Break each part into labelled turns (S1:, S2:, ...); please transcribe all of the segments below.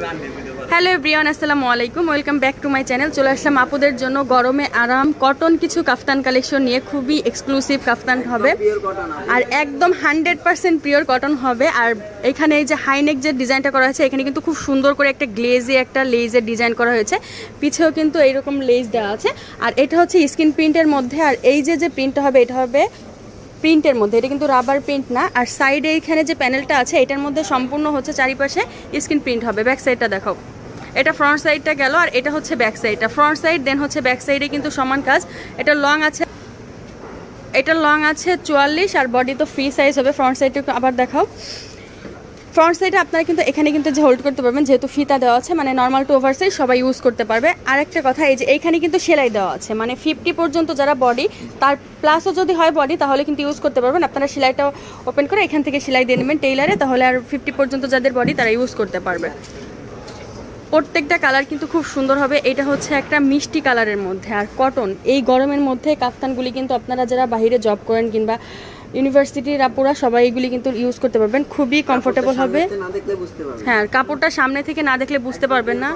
S1: Hello everyone, আসসালামু আলাইকুম, welcome back to my channel. চলে আসলাম আপুদের জন্য গরমে আরাম কটন কিছু কাফতান কালেকশন নিয়ে। খুবই এক্সক্লুসিভ কাফতান হবে আর একদম 100% পিওর কটন হবে। আর এখানে এই যে হাইনেক যে ডিজাইনটা করা হয়েছে, এখানে কিন্তু খুব সুন্দর করে একটা গ্লেজে একটা লেজের ডিজাইন করা হয়েছে, পিছেও কিন্তু এইরকম লেজ দেওয়া আছে। আর এটা হচ্ছে স্কিন প্রিন্টের মধ্যে। আর এই যে প্রিন্টটা হবে, এটা হবে প্রিন্টের মধ্যে, এটা কিন্তু রাবার প্রিন্ট না। আর সাইডে এইখানে যে প্যানেলটা আছে, এটার মধ্যে সম্পূর্ণ হচ্ছে চারিপাশে স্ক্রিন প্রিন্ট হবে। ব্যাক সাইডটা দেখাও, এটা ফ্রন্ট সাইডটা গেল, আর এটা হচ্ছে ব্যাক সাইডটা। ফ্রন্ট সাইড দেন হচ্ছে ব্যাক সাইডে কিন্তু সমান কাজ। এটা লং আছে, এটা লং আছে 44, আর বডি তো ফ্রি সাইজ হবে। ফ্রন্ট সাইডটা আবার দেখাও। ফ্রন্ট সাইডে আপনারা কিন্তু এখানে কিন্তু যে হোল্ড করতে পারবেন, যেহেতু ফিতা দেওয়া আছে, মানে নর্মাল টু ওভার সাইজ সবাই ইউজ করতে পারবে। আর একটা কথা, এই যে এইখানে কিন্তু সেলাই দেওয়া আছে, মানে 50 পর্যন্ত যারা বডি, তার প্লাসও যদি হয় বডি, তাহলে কিন্তু ইউজ করতে পারবেন। আপনারা সেলাইটা ওপেন করে এখান থেকে সেলাই দিয়ে নেবেন টেইলারে, তাহলে আর 50 পর্যন্ত যাদের বডি তারা ইউজ করতে পারবে। প্রত্যেকটা কালার কিন্তু খুব সুন্দর হবে। এটা হচ্ছে একটা মিষ্টি কালারের মধ্যে, আর কটন। এই গরমের মধ্যে কাফতানগুলি কিন্তু আপনারা যারা বাইরে জব করেন কিংবা ইউনিভার্সিটির আপুরা সবাই এগুলি কিন্তু ইউজ করতে পারবেন, খুবই কমফোর্টেবল হবে। হ্যাঁ, কাপড়টা সামনে থেকে না দেখলে বুঝতে পারবেন না।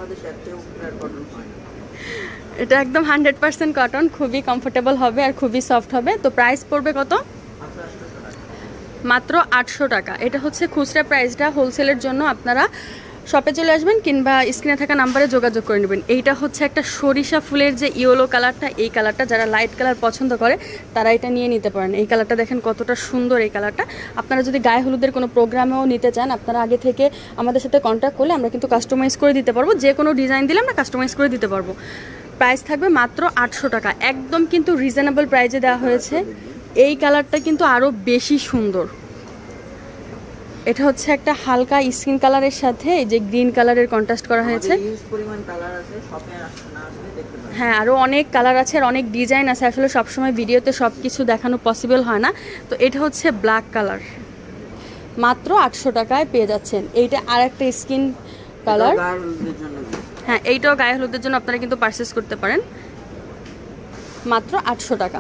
S1: এটা একদম 100% কটন, খুবই কমফোর্টেবল হবে আর খুবই সফট হবে। তো প্রাইস পড়বে কত? মাত্র 800 টাকা। এটা হচ্ছে খুচরা প্রাইসটা। হোলসেলের জন্য আপনারা শপে চলে আসবেন কিংবা স্ক্রিনে থাকা নাম্বারে যোগাযোগ করে নেবেন। এইটা হচ্ছে একটা সরিষা ফুলের যে ইয়েলো কালারটা, এই কালারটা যারা লাইট কালার পছন্দ করে তারা এটা নিয়ে নিতে পারেন। এই কালারটা দেখেন কতটা সুন্দর এই কালারটা। আপনারা যদি গায়ে হলুদের কোনো প্রোগ্রামেও নিতে চান, আপনারা আগে থেকে আমাদের সাথে কন্ট্যাক্ট করলে আমরা কিন্তু কাস্টমাইজ করে দিতে পারবো। যে কোনো ডিজাইন দিলে আমরা কাস্টমাইজ করে দিতে পারবো। প্রাইস থাকবে মাত্র 800 টাকা। একদম কিন্তু রিজনেবল প্রাইসে দেওয়া হয়েছে। এই কালারটা কিন্তু আরও বেশি সুন্দর। এটা হচ্ছে একটা হালকা স্কিন কালারের সাথে এই যে গ্রিন কালারের কন্ট্রাস্ট করা হয়েছে। হ্যাঁ, আরও অনেক কালার আছে আর অনেক ডিজাইন আছে। আসলে সবসময় ভিডিওতে সব কিছু দেখানো পসিবল হয় না। তো এটা হচ্ছে ব্ল্যাক কালার, মাত্র 800 টাকায় পেয়ে যাচ্ছেন। এইটা আর একটা স্কিন কালার। হ্যাঁ, এইটাও গায়ে হলুদের জন্য আপনারা কিন্তু পারচেস করতে পারেন, মাত্র 800 টাকা।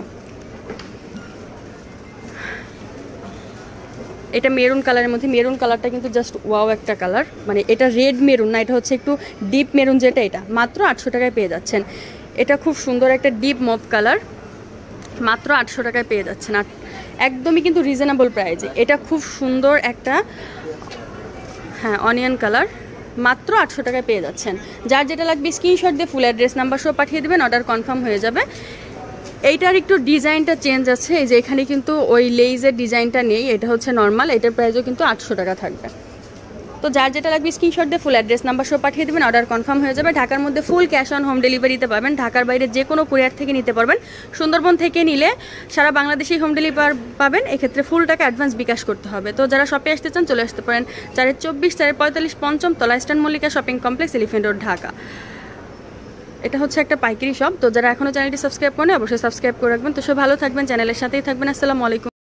S1: এটা মেরুন কালারের মধ্যে। মেরুন কালারটা কিন্তু জাস্ট ওয়াও একটা কালার, মানে এটা রেড মেরুন না, এটা হচ্ছে একটু ডিপ মেরুন যেটা, এটা মাত্র 800 টাকায় পেয়ে যাচ্ছেন। এটা খুব সুন্দর একটা ডিপ মভ কালার, মাত্র 800 টাকায় পেয়ে যাচ্ছেন। আর একদমই কিন্তু রিজনেবল প্রাইসে। এটা খুব সুন্দর একটা হ্যাঁ অনিয়ন কালার, মাত্র 800 টাকায় পেয়ে যাচ্ছেন। যার যেটা লাগবে স্ক্রিনশট দিয়ে ফুল অ্যাড্রেস নাম্বার সহ পাঠিয়ে দেবেন, অর্ডার কনফার্ম হয়ে যাবে। এইটার একটু ডিজাইনটা চেঞ্জ আছে, এই যে এখানে কিন্তু ওই লেইজের ডিজাইনটা নেই, এটা হচ্ছে নর্মাল। এটার প্রাইসও কিন্তু 800 টাকা থাকবে। তো যার যেটা লাগবে স্ক্রিনশট দিয়ে ফুল অ্যাড্রেস নাম্বার সহ পাঠিয়ে দেবেন, অর্ডার কনফার্ম হয়ে যাবে। ঢাকার মধ্যে ফুল ক্যাশ অন হোম ডেলিভারিতে পাবেন। ঢাকার বাইরে যে কোনো কুরিয়ার থেকে নিতে পারবেন। সুন্দরবন থেকে নিলে সারা বাংলাদেশেই হোম ডেলিভারি পাবেন। এক্ষেত্রে ফুল টাকা অ্যাডভান্স বিকাশ করতে হবে। তো যারা শপে আসতে চান চলে আসতে পারেন 424 445 পঞ্চম তলা, eastern Mallika shopping complex, elephant road, Dhaka. এটা হচ্ছে একটা পাইকারি শপ। তো যারা এখনো চ্যানেলটি সাবস্ক্রাইব করেন অবশ্যই সাবস্ক্রাইব করে রাখবেন। তো সব ভালো থাকবেন, চ্যানেলের সাথেই থাকবেন। আসসালামু আলাইকুম।